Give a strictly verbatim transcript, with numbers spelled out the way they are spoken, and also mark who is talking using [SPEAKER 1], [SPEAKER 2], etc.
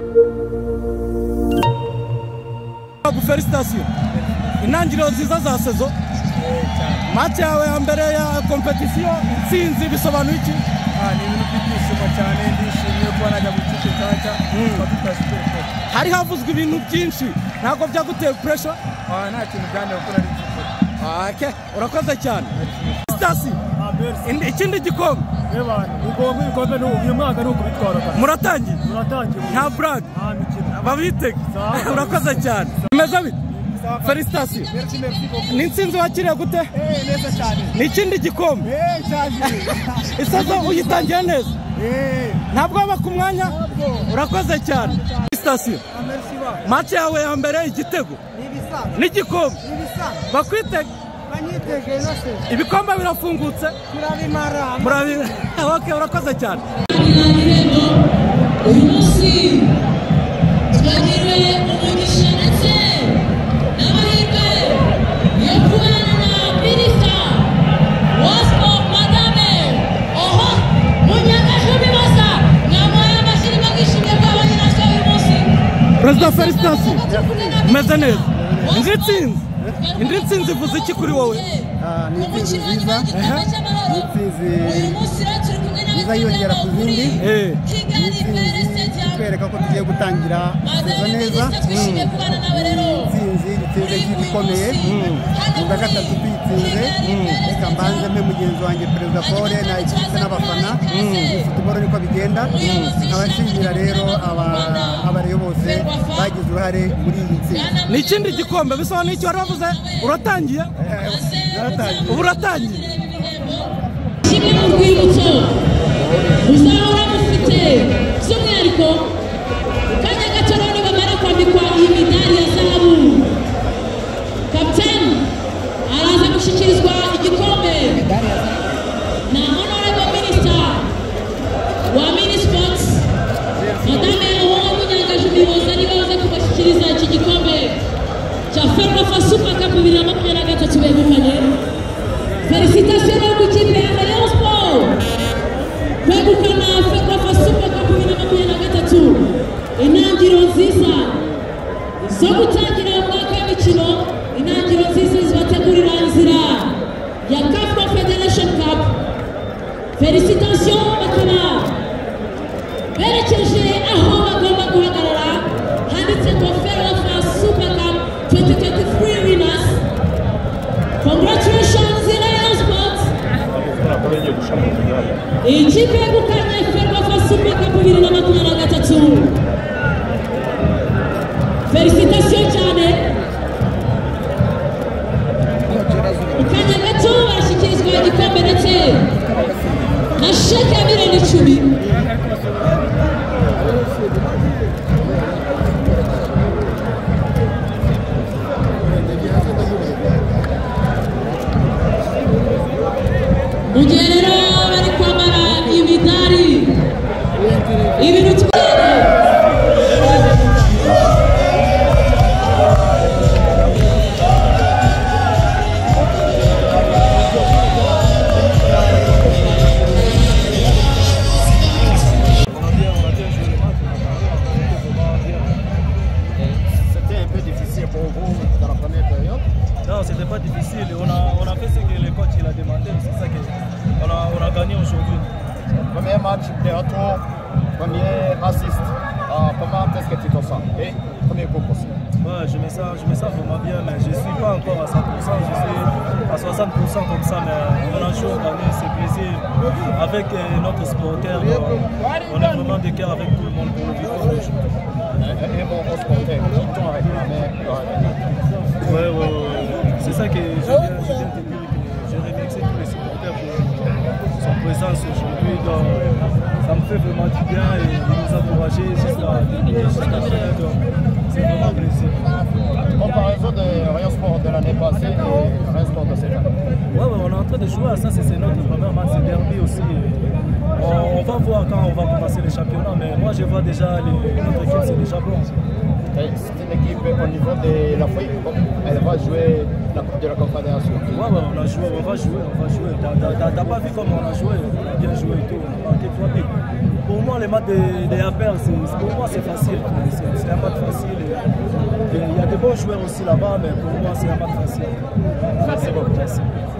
[SPEAKER 1] Felicitations. Intangiriro nziza za saison. Match yawe ya mbere ya competition intsinzi bisobanuye iki?
[SPEAKER 2] Ah, ni ibintu byishimo cyane, ndishimiye kuba najya gukica cyaca bakita super.
[SPEAKER 1] Hari havuzwe ibintu byinshi ntago byaguteye pressure?
[SPEAKER 2] Ah, nta kintu byane gukora ari super.
[SPEAKER 1] Ah, okay. Urakoze cyane. Felicitations.
[SPEAKER 2] Ah, merci.
[SPEAKER 1] Ikindi gikombe.
[SPEAKER 2] Eba, ugomba ikombe no uyu mwaka no kubitwara kandi.
[SPEAKER 1] Muratangiye?
[SPEAKER 2] Muratangiye.
[SPEAKER 1] Nta brag.
[SPEAKER 2] Ah, mikino.
[SPEAKER 1] Babitege. Urakoze cyane. Meza bite? Felicitations.
[SPEAKER 2] Merci, merci beaucoup.
[SPEAKER 1] N'intsinzi wakiriye gute?
[SPEAKER 2] Eh, neza cyane.
[SPEAKER 1] N'ikindi gikombe.
[SPEAKER 2] Eh, cyane.
[SPEAKER 1] Isazo uyitangiye neza.
[SPEAKER 2] Eh,
[SPEAKER 1] ntabwo aba ku mwanya. Urakoze cyane. Felicitations.
[SPEAKER 2] merci ba.
[SPEAKER 1] Match yawe ya mbere igitego.
[SPEAKER 2] Nibisa.
[SPEAKER 1] N'igikombe.
[SPEAKER 2] Nibisa.
[SPEAKER 1] Bakwitege.
[SPEAKER 2] Banyitege nose.
[SPEAKER 1] Ibikombe birafungutse.
[SPEAKER 2] Turabimara.
[SPEAKER 1] Murabi. Okay, urakoze cyane.
[SPEAKER 3] Uyu munsi twagiriwe umugisha ndetse n'amahirwe yo kubana na Minisita wa Sport Madame Oho Munyakaje Bibaza n'amaya amashyi bagishimye bw'abanye natwe uyu munsi.
[SPEAKER 1] Perezida Felicitations. Meze neza. Indi ntsinzi. Indi ntsinzi ivuze iki kuri wowe?
[SPEAKER 4] Ah, ni intsinzi nziza. Ni intsinzi nziza yiyongera ku zindi.
[SPEAKER 1] Eh.
[SPEAKER 4] Kwereka ko tugiye gutangira sezo neza. Intsinzi itsinze igikomeye. Mu bwa gatatu tuyitsinze. Reka mbanze mpe mugenzi wanjye Perezida Paul na ikipe n'abafana. Football niko bigenda. Abashimira rero abareyo bose bagize uruhare muri iyi ntsinzi.
[SPEAKER 1] N'ikindi gikombe bisobanuye iki wari wavuze? Uratangiye? Ubu uratangiye?
[SPEAKER 3] Kimwe mu rwibutso muzahora mufite by'umwihariko kanya gato none bamara kwambikwa iyi midari ya zahabu. Kapiteni araza gushyikirizwa igikombe na honorable minister wa Minisports Madame Oho Munyakaje Bibaza niba baza kubashyikiriza iki gikombe cya Ferwafa Super Cup bibiri na makumyabiri na gatatu begukanye. Felicitations au kipe ya Rayon Sport. Kwegukana Ferwafa Super Cup bibiri na makumyabiri na gatatu. Intangiriro nziza zo gutangira umwaka w'imikino, intangiriro nziza zibategurira inzira ya C A F Confederation Cup. Felicitations bakaba berekeje aho bagomba guhagarara handitse ngo Ferwafa Super Cup twenty twenty-three winners. Congratulations Rayon Sports. Ikipe yegukanye Ferwafa Super Cup bibiri na makumyabiri na gatatu. Felicitations cyane. Ukanya gato barashyikirizwa igikombe ndetse na sheke ya miliyoni icumi. Mu gihe rero bari kwambara imidari ibintu tugere
[SPEAKER 5] C'était un peu difficile pour vous dans la première période?
[SPEAKER 6] Non, c'était pas difficile. On a, on a fait ce que le coach il a demandé. C'est ça qu'on a, on a gagné aujourd'hui.
[SPEAKER 5] Premier match de retour, premier assist. Ah, comment est-ce que tu te sens? Et premier coup aussi.
[SPEAKER 6] Ouais, je me sens, je me sens vraiment bien, mais je ne suis pas encore à cent pour cent. Je suis à soixante pour cent comme ça, mais on a joué, on a gagné, c'est plaisir. Avec euh, notre supporter, on, on est vraiment de cœur avec tout le monde pour le vivre aujourd'hui.
[SPEAKER 5] Et mon supporter, qui t'ont réclamé.
[SPEAKER 6] Ouais, ouais, ouais. C'est ça que je viens, je viens de dire, que je remercie tous les supporters pour son présence aujourd'hui. Donc, ça me fait vraiment du bien et de nous encourager jusqu'à jusqu'à finir. C'est vraiment un plaisir.
[SPEAKER 5] Comparaison de Rayon Sport de l'année passée et Rayon Sport de cette année.
[SPEAKER 6] Ouais, ouais, on est en train de jouer à ça, c'est notre premier match, c'est derby aussi. On, on va voir quand on va commencer le championnat, mais moi je vois déjà les, notre équipe, c'est déjà bon.
[SPEAKER 5] C'est une équipe au niveau de l'Afrique, elle va jouer la Coupe de la Confédération.
[SPEAKER 6] Ouais, ouais, on a joué, on va jouer, on va jouer. T'as pas vu comment on a joué, on a bien joué et tout, on a marqué trois buts. pour moi, les matchs des de A P R, pour moi, c'est facile. C'est un match facile. Il y a des bons joueurs aussi là-bas, mais pour moi, c'est un match facile.
[SPEAKER 5] Merci beaucoup.
[SPEAKER 6] Merci.